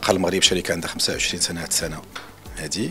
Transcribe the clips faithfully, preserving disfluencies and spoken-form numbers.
طاقة المغرب شركة عندها خمسة وعشرين سنة هاد السنة هادي،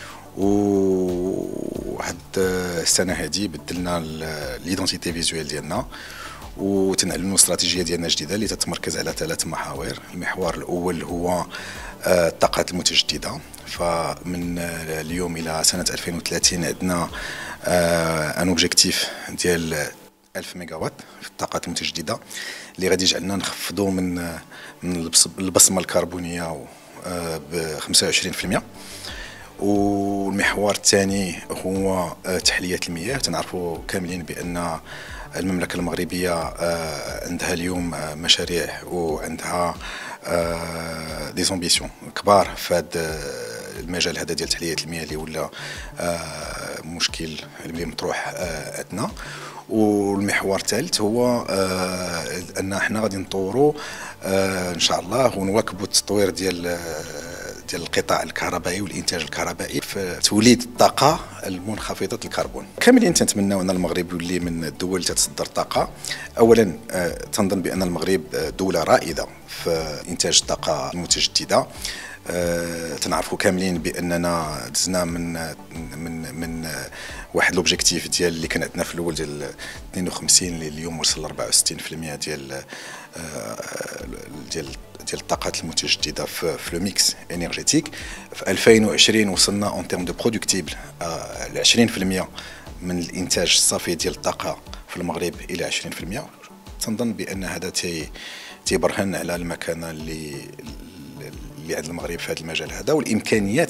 وهاد السنة هادي بدلنا ليدونتيتي فيزوال ديالنا وتنعلنوا الاستراتيجية ديالنا الجديدة اللي تتمركز على ثلاث محاور. المحور الأول هو الطاقات المتجددة، فمن اليوم إلى سنة ألفين وثلاثين عندنا ان اوبجيكتيف ديال ألف ميجاوات في الطاقات المتجددة اللي غادي يجعلنا نخفضوا من من البصمة الكربونية ب خمسة وعشرين بالمئة. والمحور الثاني هو تحلية المياه. تنعرفوا كاملين بأن المملكة المغربية عندها اليوم مشاريع وعندها دي زامبيسيون كبار في هذا المجال هذا ديال تحلية المياه اللي ولا مشكل اللي مطروح عندنا. والمحور الثالث هو ان احنا غادي نطوروا ان شاء الله ونواكبوا التطوير ديال ديال القطاع الكهربائي والانتاج الكهربائي في توليد الطاقه المنخفضه الكربون. كاملين تنتمناو ان المغرب يولي من الدول اللي تتصدر الطاقه. اولا تنظن بان المغرب دوله رائده في انتاج الطاقه المتجدده. أه تنعرفوا كاملين باننا دزنا من من من واحد لوبجيكتيف ديال اللي كان عندنا في الاول ديال اثنين وخمسين اللي اليوم وصل ل أربعة وستين بالمئة ديال أه ديال ديال الطاقات المتجدده في, في لو ميكس انرجيتيك. في ألفين وعشرين وصلنا اون تيرم دو برودكتيبل ل عشرين بالمئة من الانتاج الصافي ديال الطاقه في المغرب الى عشرين بالمئة. تنظن بان هذا تي تيبرهن على المكانه اللي اللي عند المغرب في هذا المجال هذا والامكانيات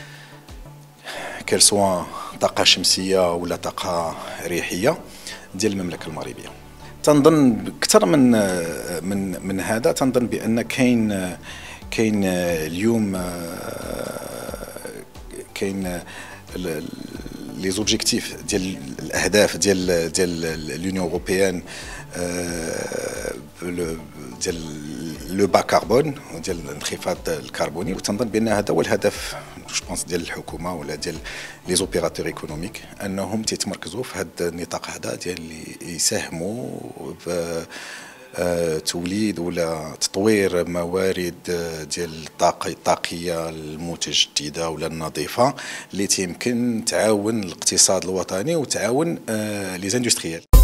كل سواء طاقه شمسيه ولا طاقه ريحيه ديال المملكه المغربيه. تنظن اكثر من من من هذا تنظن بان كاين كاين اليوم كاين لي زوبجيكتيف ديال الاهداف ديال ديال لونيون اوروبيان ديال لو با كربون ديال الانخفاض الكربوني. وتنظن بان هذا هو الهدف جو بونس ديال الحكومه ولا ديال لي زوبيراتور ايكونوميك انهم تيتمركزوا في هذا النطاق هذا ديال اللي يساهموا ب توليد ولا تطوير موارد ديال الطاقه الطاقيه المتجدده ولا النظيفه اللي تيمكن تعاون الاقتصاد الوطني وتعاون لي زاندستريال.